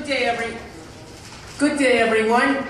Good day, everyone.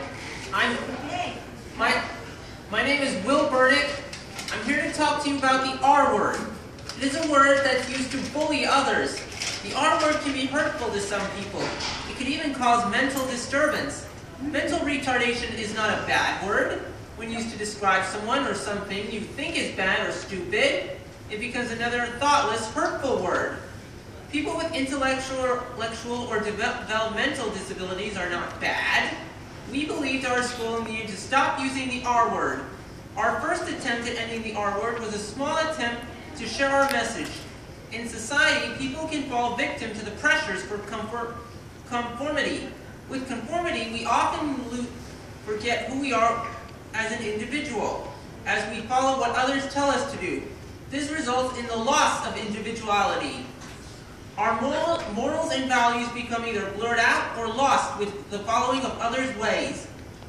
My name is Will Bernick. I'm here to talk to you about the R word. It is a word that's used to bully others. The R word can be hurtful to some people. It can even cause mental disturbance. Mental retardation is not a bad word. When used to describe someone or something you think is bad or stupid, it becomes another thoughtless, hurtful word. People with intellectual or developmental disabilities are not bad. We believed our school needed to stop using the R word. Our first attempt at ending the R word was a small attempt to share our message. In society, people can fall victim to the pressures for conformity. With conformity, we often forget who we are as an individual, as we follow what others tell us to do. This results in the loss of individuality. Our morals and values become either blurred out or lost with the following of others' ways.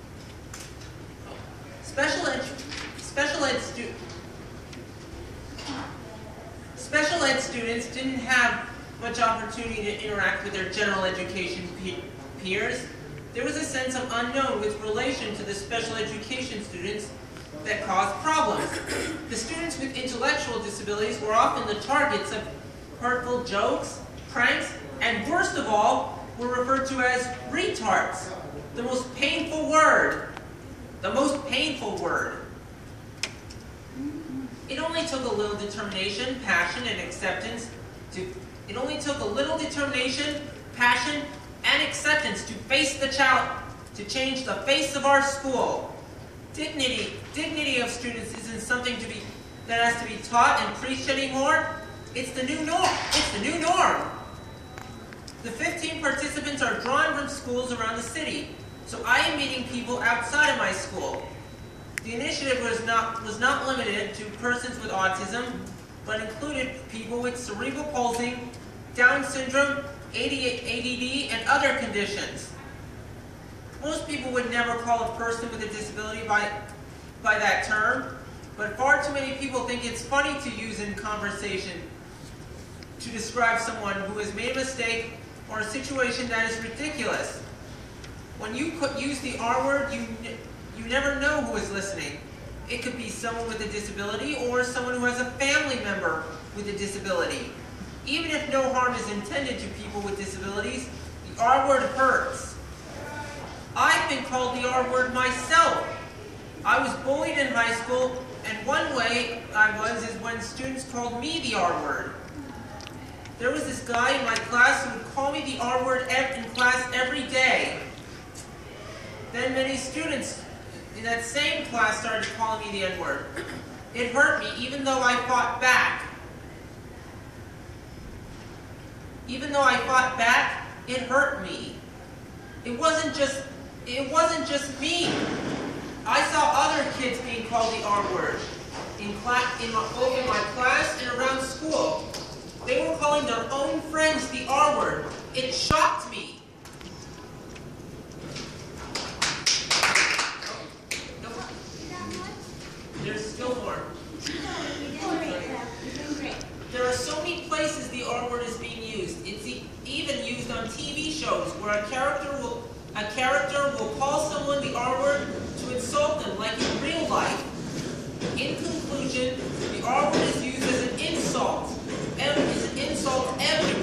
Special ed students didn't have much opportunity to interact with their general education peers. There was a sense of unknown with relation to the special education students that caused problems. The students with intellectual disabilities were often the targets of hurtful jokes, pranks, and worst of all, were referred to as retards. The most painful word. The most painful word. It only took a little determination, passion, and acceptance to face the challenge, to change the face of our school. Dignity of students isn't something that has to be taught and preached anymore. It's the new norm. It's the new norm. The 15 participants are drawn from schools around the city, so I am meeting people outside of my school. The initiative was not limited to persons with autism, but included people with cerebral palsy, Down syndrome, ADD, and other conditions. Most people would never call a person with a disability by that term, but far too many people think it's funny to use in conversation to describe someone who has made a mistake or a situation that is ridiculous. When you use the R word, you never know who is listening. It could be someone with a disability or someone who has a family member with a disability. Even if no harm is intended to people with disabilities, the R word hurts. I've been called the R word myself. I was bullied in high school, and one way I was is when students called me the R word. There was this guy in my class who would call me the R word in class every day. Then many students in that same class started calling me the N word. It hurt me, even though I fought back. Even though I fought back, it hurt me. It wasn't just me. I saw other kids being called the R word in my class and around school. They were calling their own friends the R word. It shocked me. There's still more. There are so many places the R word is being used. It's even used on TV shows where a character will call someone the R word to insult them, like in real life. In conclusion, the R word is used as an insult. It's an insult everywhere.